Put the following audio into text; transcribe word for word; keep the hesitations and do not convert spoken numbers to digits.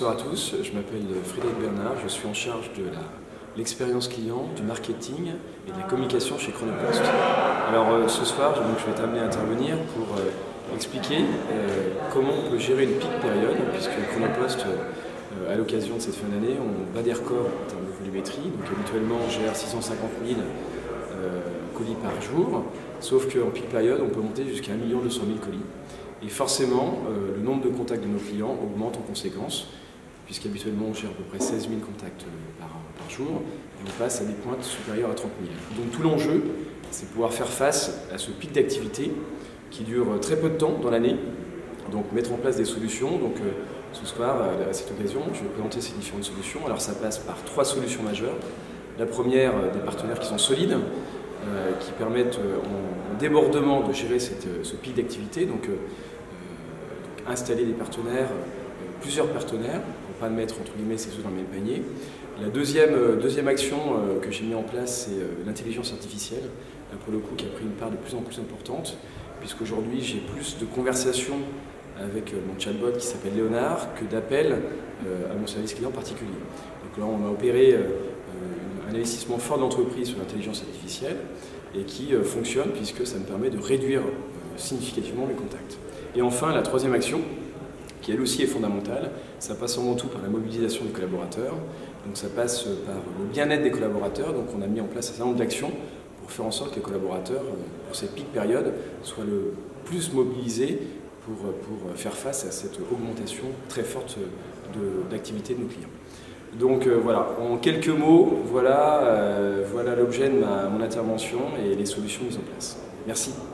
Bonsoir à tous, je m'appelle Frédéric Bernard, je suis en charge de l'expérience client, du marketing et de la communication chez Chronopost. Alors euh, ce soir, donc, je vais être amené à intervenir pour euh, expliquer euh, comment on peut gérer une peak période, puisque Chronopost, euh, à l'occasion de cette fin d'année, on bat des records en termes de volumétrie. Donc habituellement, on gère six cent cinquante mille euh, colis par jour, sauf qu'en peak période, on peut monter jusqu'à un million deux cent mille colis. Et forcément, euh, le nombre de contacts de nos clients augmente en conséquence, puisqu'habituellement on gère à peu près seize mille contacts par, par jour, et on passe à des pointes supérieures à trente mille. Donc tout l'enjeu, c'est pouvoir faire face à ce pic d'activité qui dure très peu de temps dans l'année, donc mettre en place des solutions. Donc euh, ce soir, à cette occasion, je vais présenter ces différentes solutions. Alors ça passe par trois solutions majeures. La première, des partenaires qui sont solides, euh, qui permettent euh, en, en débordement de gérer cette, ce pic d'activité. Donc, euh, donc installer des partenaires, euh, plusieurs partenaires, pour ne pas mettre entre guillemets ces œufs dans le même panier. La deuxième, euh, deuxième action euh, que j'ai mis en place, c'est euh, l'intelligence artificielle, là, pour le coup qui a pris une part de plus en plus importante, puisqu'aujourd'hui j'ai plus de conversations avec euh, mon chatbot qui s'appelle Léonard que d'appels euh, à mon service client particulier. Donc là on a opéré euh, un investissement fort de l'entreprise sur l'intelligence artificielle et qui euh, fonctionne puisque ça me permet de réduire euh, significativement mes contacts. Et enfin, la troisième action, qui elle aussi est fondamentale, ça passe avant tout par la mobilisation des collaborateurs, donc ça passe par le bien-être des collaborateurs, donc on a mis en place un certain nombre d'actions pour faire en sorte que les collaborateurs, pour cette pic période, soient le plus mobilisés pour, pour faire face à cette augmentation très forte d'activité de, de nos clients. Donc euh, voilà, en quelques mots, voilà, euh, voilà l'objet de ma, mon intervention et les solutions mises en place. Merci.